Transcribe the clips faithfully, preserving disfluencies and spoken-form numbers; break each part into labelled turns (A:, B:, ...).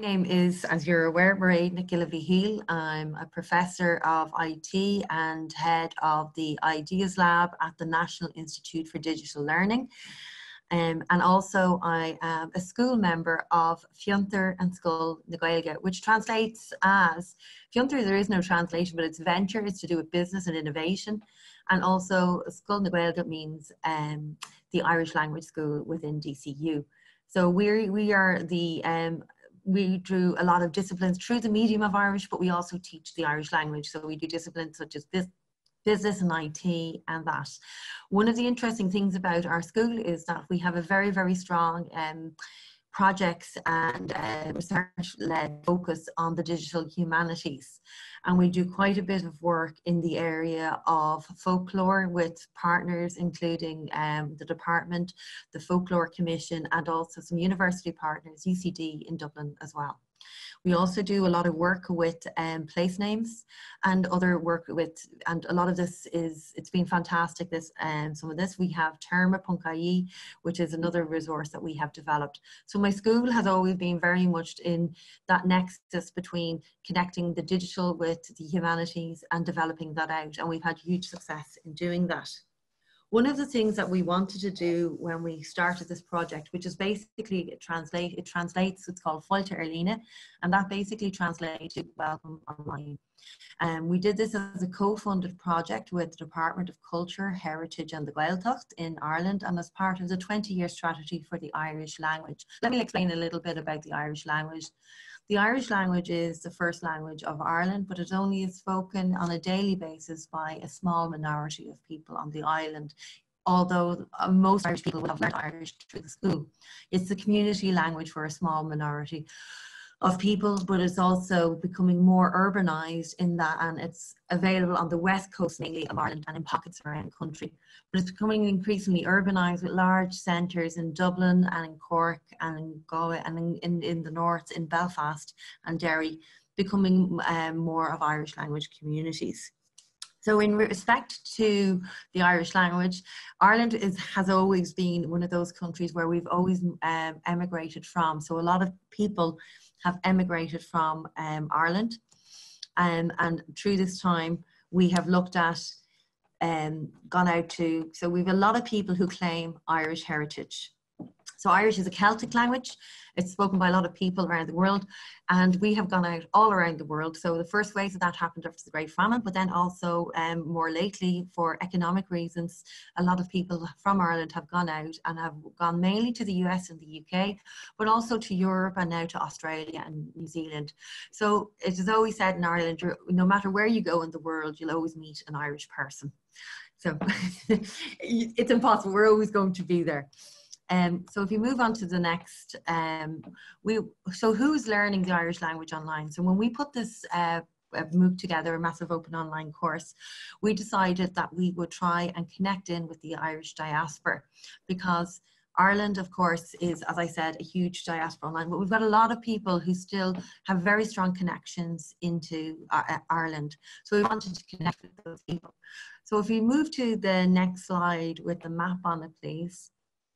A: name is, as you're aware, Mairead McGillivray-Heel. I'm a professor of I T and head of the Ideas Lab at the National Institute for Digital Learning. Um, and also I am a school member of Fionntar and Scoil na Gaeilge, which translates as, Fionntar there is no translation, but it's venture, it's to do with business and innovation. And also Scoil na Gaeilge means um, the Irish language school within D C U. So we're, we are the, um, we do a lot of disciplines through the medium of Irish, but we also teach the Irish language. So we do disciplines such as business, business and I T and that. One of the interesting things about our school is that we have a very, very strong um, projects and uh, research-led focus on the digital humanities. And we do quite a bit of work in the area of folklore with partners, including um, the department, the Folklore Commission, and also some university partners, U C D in Dublin as well. We also do a lot of work with um, place names and other work with, and a lot of this is, it's been fantastic, this, um, some of this. We have terma dot I E, which is another resource that we have developed. So my school has always been very much in that nexus between connecting the digital with the humanities and developing that out. And we've had huge success in doing that. One of the things that we wanted to do when we started this project, which is basically it translate, it translates, it's called Fáilte ar Líne, and that basically translates to Welcome Online. And um, we did this as a co-funded project with the Department of Culture, Heritage and the Gaeltacht in Ireland, and as part of the twenty year strategy for the Irish language. Let me explain a little bit about the Irish language. The Irish language is the first language of Ireland, but it only is spoken on a daily basis by a small minority of people on the island, although uh, most Irish people will have learned Irish through the school. It's the community language for a small minority of people, but it's also becoming more urbanised in that, and it's available on the west coast mainly of Ireland and in pockets around the country. But it's becoming increasingly urbanised with large centres in Dublin and in Cork and in Galway and in, in, in the north, in Belfast and Derry, becoming um, more of Irish language communities. So in respect to the Irish language, Ireland is, has always been one of those countries where we've always um, emigrated from. So a lot of people have emigrated from um, Ireland. Um, and through this time, we have looked at, um, gone out to, so we have a lot of people who claim Irish heritage. So Irish is a Celtic language. It's spoken by a lot of people around the world, and we have gone out all around the world. So the first waves of that happened after the Great Famine, but then also um, more lately for economic reasons, a lot of people from Ireland have gone out and have gone mainly to the U S and the U K, but also to Europe and now to Australia and New Zealand. So it is always said in Ireland, no matter where you go in the world, you'll always meet an Irish person. So it's impossible, we're always going to be there. Um, so if you move on to the next, um, we, so who's learning the Irish language online? So when we put this uh, MOOC together, a massive open online course, we decided that we would try and connect in with the Irish diaspora, because Ireland, of course, is, as I said, a huge diaspora online, but we've got a lot of people who still have very strong connections into uh, Ireland. So we wanted to connect with those people. So if we move to the next slide with the map on it, please.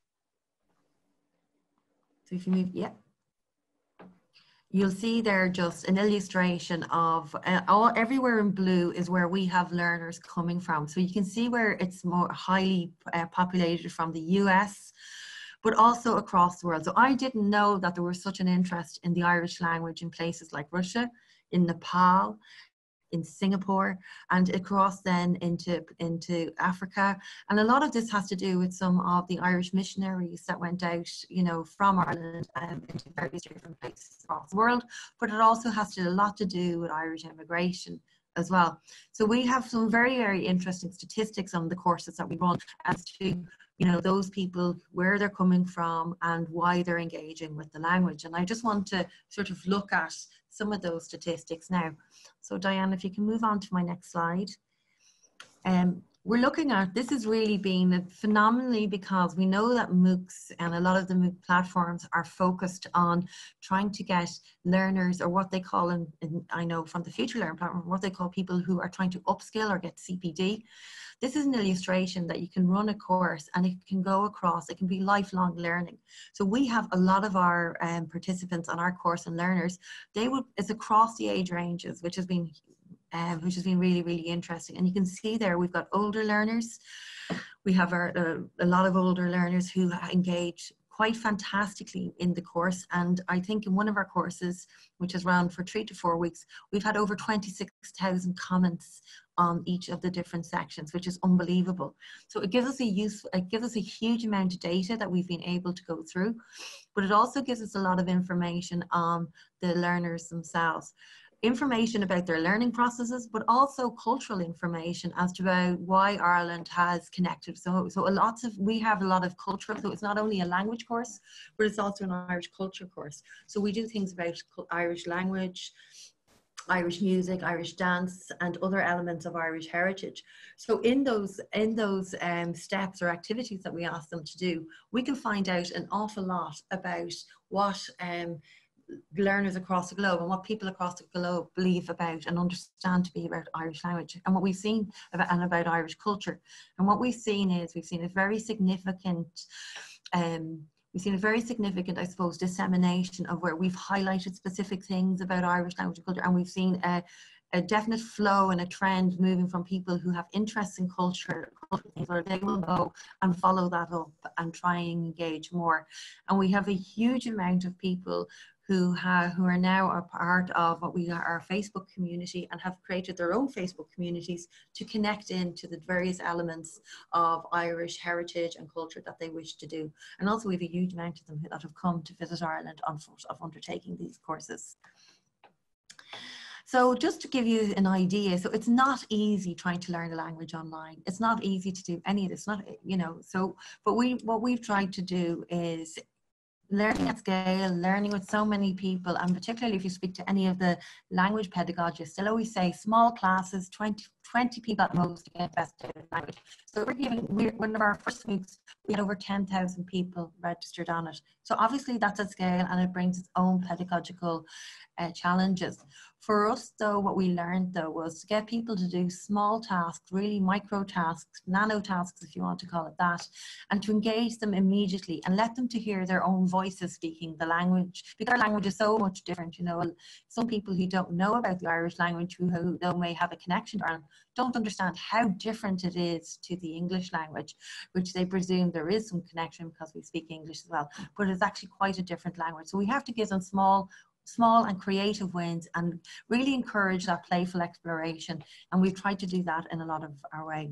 A: So if you move, yeah, you'll see there just an illustration of uh, all, everywhere in blue is where we have learners coming from. So you can see where it's more highly uh, populated from the U S, but also across the world. So I didn't know that there was such an interest in the Irish language in places like Russia, in Nepal, in Singapore, and across then into, into Africa. And a lot of this has to do with some of the Irish missionaries that went out, you know, from Ireland um, into various different places across the world, but it also has to, a lot to do with Irish immigration as well. So we have some very, very interesting statistics on the courses that we run as to, you know, those people, where they're coming from and why they're engaging with the language. And I just want to sort of look at some of those statistics now. So Diane, if you can move on to my next slide. Um, we're looking at, this has really been phenomenally, because we know that MOOCs and a lot of the MOOC platforms are focused on trying to get learners, or what they call, in, in I know from the Future Learn platform, what they call people who are trying to upskill or get C P D. This is an illustration that you can run a course and it can go across, it can be lifelong learning. So we have a lot of our um, participants on our course and learners, they would, it's across the age ranges, which has been Um, which has been really, really interesting. And you can see there, we've got older learners. We have our, uh, a lot of older learners who engage quite fantastically in the course. And I think in one of our courses, which has run for three to four weeks, we've had over twenty-six thousand comments on each of the different sections, which is unbelievable. So it gives us a use, it gives us a huge amount of data that we've been able to go through, but it also gives us a lot of information on the learners themselves. Information about their learning processes, but also cultural information as to about why Ireland has connected. So, so a lot of, we have a lot of cultural, so it's not only a language course, but it's also an Irish culture course. So we do things about Irish language, Irish music, Irish dance, and other elements of Irish heritage. So in those, in those um, steps or activities that we ask them to do, we can find out an awful lot about what um, learners across the globe and what people across the globe believe about and understand to be about Irish language, and what we've seen about, and about Irish culture. And what we've seen is we've seen a very significant um, we've seen a very significant, I suppose, dissemination of where we've highlighted specific things about Irish language and culture, and we've seen a, a definite flow and a trend moving from people who have interests in culture, where they will go and follow that up and try and engage more. And we have a huge amount of people who have, who are now a part of what we are our Facebook community, and have created their own Facebook communities to connect into the various elements of Irish heritage and culture that they wish to do. And also we have a huge amount of them that have come to visit Ireland on foot of undertaking these courses. So just to give you an idea, so it's not easy trying to learn a language online. It's not easy to do any of this, not, you know, so, but we, what we've tried to do is learning at scale, learning with so many people, and particularly if you speak to any of the language pedagogists, they'll always say small classes, twenty, twenty people at most to get invested in language. So we're giving, we're, one of our first weeks, we had over ten thousand people registered on it. So obviously that's at scale, and it brings its own pedagogical uh, challenges. For us though, what we learned though was to get people to do small tasks, really micro tasks, nano tasks if you want to call it that, and to engage them immediately and let them to hear their own voices speaking the language, because our language is so much different. You know, some people who don't know about the Irish language, who, who though may have a connection to Ireland, don't understand how different it is to the English language, which they presume there is some connection because we speak English as well, but it's actually quite a different language. So we have to give them small small and creative wins and really encourage that playful exploration, and we've tried to do that in a lot of our way.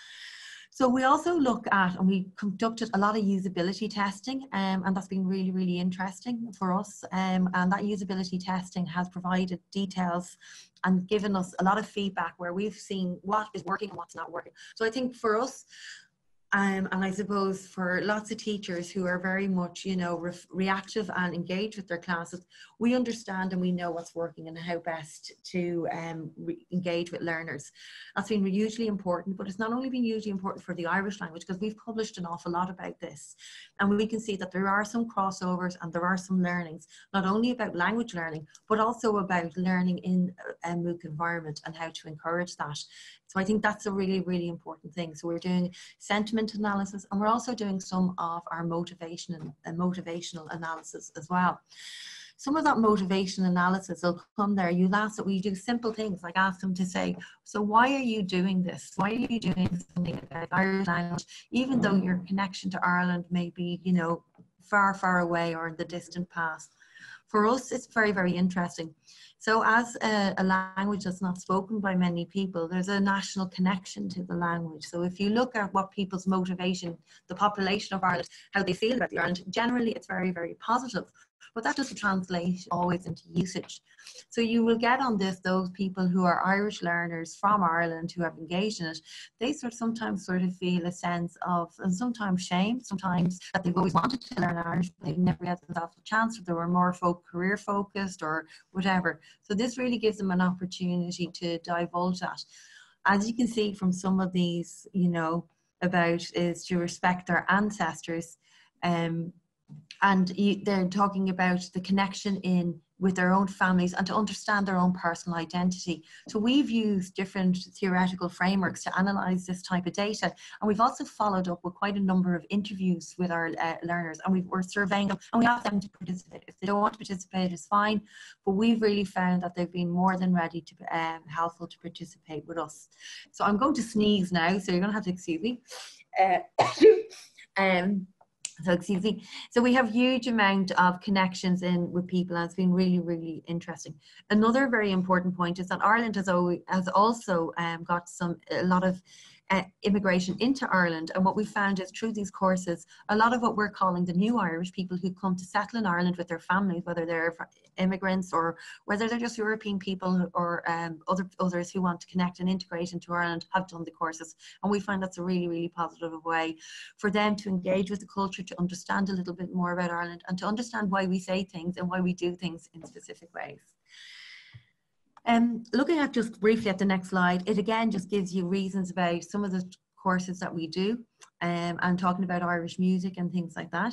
A: So we also look at, and we conducted a lot of usability testing, um, and that's been really, really interesting for us. Um, and that usability testing has provided details and given us a lot of feedback where we've seen what is working and what's not working. So I think for us, Um, and I suppose for lots of teachers who are very much, you know, re reactive and engaged with their classes, we understand and we know what's working and how best to um, engage with learners. That's been hugely important, but it's not only been hugely important for the Irish language, because we've published an awful lot about this. And we can see that there are some crossovers and there are some learnings, not only about language learning, but also about learning in a MOOC environment and how to encourage that. So I think that's a really, really important thing. So we're doing sentiment analysis, and we're also doing some of our motivation and, and motivational analysis as well. Some of that motivation analysis will come there. You'll ask that we do simple things like ask them to say, so why are you doing this? Why are you doing something about Irish language, even though your connection to Ireland may be, you know, far, far away or in the distant past? For us, it's very, very interesting. So as a, a language that's not spoken by many people, there's a national connection to the language. So if you look at what people's motivation, the population of Ireland, how they feel about the Ireland, generally it's very, very positive. But that doesn't translate always into usage. So you will get on this, those people who are Irish learners from Ireland who have engaged in it, they sort of sometimes sort of feel a sense of, and sometimes shame, sometimes that they've always wanted to learn Irish, but they've never had themselves a chance, or they were more folk career focused or whatever. So this really gives them an opportunity to divulge that. as you can see from some of these, you know, about is to respect their ancestors. Um, and you, they're talking about the connection in with their own families and to understand their own personal identity. So we've used different theoretical frameworks to analyze this type of data. And we've also followed up with quite a number of interviews with our uh, learners, and we've, we're surveying them, and we ask them to participate. If they don't want to participate, it's fine. But we've really found that they've been more than ready to um, helpful to participate with us. So I'm going to sneeze now, so you're going to have to excuse me. Uh, um, So excuse me. So we have huge amount of connections in with people, and it's been really, really interesting. Another very important point is that Ireland has always, has also um, got some a lot of uh, immigration into Ireland, and what we found is through these courses, a lot of what we're calling the new Irish, people who come to settle in Ireland with their families, whether they're immigrants or whether they're just European people or um, other others who want to connect and integrate into Ireland, have done the courses, and we find that's a really, really positive way for them to engage with the culture, to understand a little bit more about Ireland, and to understand why we say things and why we do things in specific ways. Um, looking at just briefly at the next slide, it again just gives you reasons about some of the courses that we do, um, and talking about Irish music and things like that.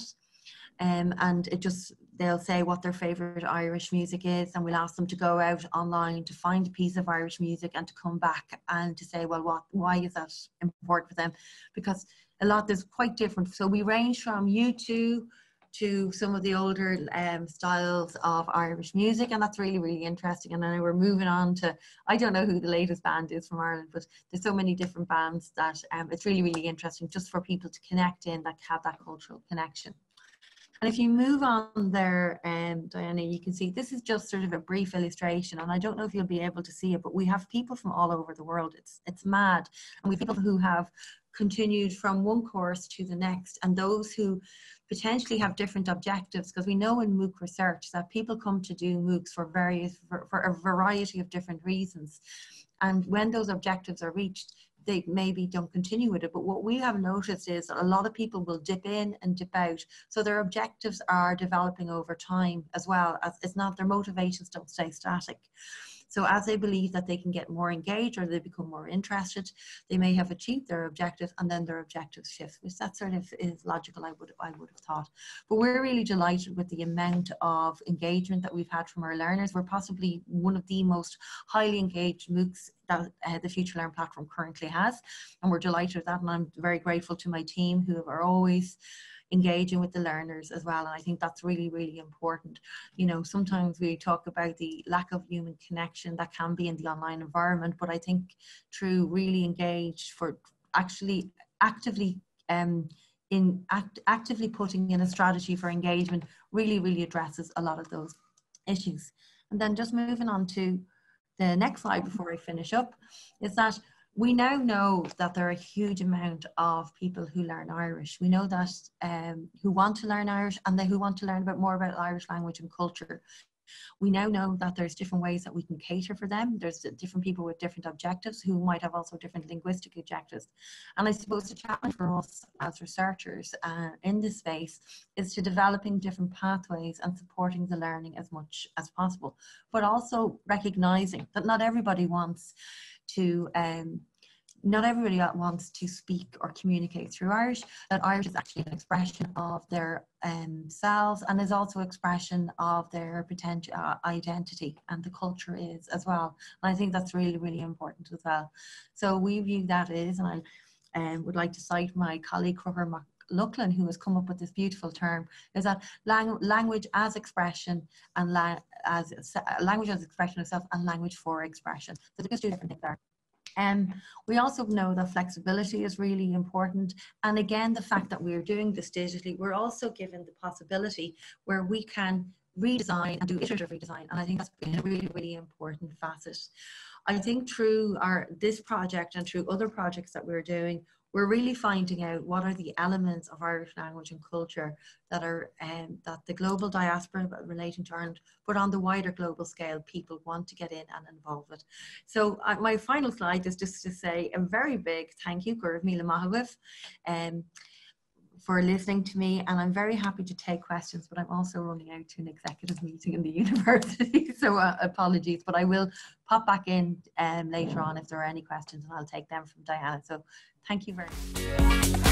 A: Um, and it just, they'll say what their favourite Irish music is, and we'll ask them to go out online to find a piece of Irish music and to come back and to say, well, what, why is that important for them? Because a lot, there's quite different. So we range from U two to some of the older um, styles of Irish music, and that's really, really interesting. And then we're moving on to, I don't know who the latest band is from Ireland, but there's so many different bands that um, it's really, really interesting just for people to connect in, that have that cultural connection. And if you move on there, um, Diana, you can see this is just sort of a brief illustration, and I don't know if you'll be able to see it, but we have people from all over the world. It's, it's mad. And we have people who have continued from one course to the next, and those who potentially have different objectives, because we know in MOOC research that people come to do MOOCs for various, for, for a variety of different reasons. And when those objectives are reached, they maybe don't continue with it. But what we have noticed is that a lot of people will dip in and dip out. So their objectives are developing over time as well. As it's not, their motivations don't stay static. So as they believe that they can get more engaged or they become more interested, they may have achieved their objectives, and then their objectives shift, which that sort of is logical, I would, I would have thought. But we're really delighted with the amount of engagement that we've had from our learners. We're possibly one of the most highly engaged MOOCs that uh, the Future Learn platform currently has. And we're delighted with that. And I'm very grateful to my team who are always engaging with the learners as well. And I think that's really, really important. You know, sometimes we talk about the lack of human connection that can be in the online environment, but I think through really engaged for actually actively um, in act, actively putting in a strategy for engagement really, really addresses a lot of those issues. And then just moving on to the next slide before I finish up, is that we now know that there are a huge amount of people who learn Irish. We know that um, who want to learn Irish, and they who want to learn about more about Irish language and culture. We now know that there's different ways that we can cater for them. There's different people with different objectives who might have also different linguistic objectives. And I suppose the challenge for us as researchers uh, in this space is to developing different pathways and supporting the learning as much as possible, but also recognizing that not everybody wants to um, not everybody wants to speak or communicate through Irish, that Irish is actually an expression of their um, selves, and is also expression of their potential uh, identity, and the culture is as well. And I think that's really, really important as well. So we view that is, and I um, would like to cite my colleague Crooker McLaughlin, who has come up with this beautiful term, is that lang language as expression and la as uh, language as expression of self, and language for expression. So there's two different things there. Um, we also know that flexibility is really important. And again, the fact that we're doing this digitally, we're also given the possibility where we can redesign and do iterative redesign. And I think that's been a really, really important facet. I think through our this project and through other projects that we're doing, we're really finding out what are the elements of Irish language and culture that are um, that the global diaspora relating to Ireland, but on the wider global scale, people want to get in and involve it. So uh, my final slide is just to say a very big thank you, Gurv Mila Mahawif, um, for listening to me, and I'm very happy to take questions, but I'm also running out to an executive meeting in the university, so uh, apologies, but I will pop back in um, later on if there are any questions, and I'll take them from Diana. So thank you very much.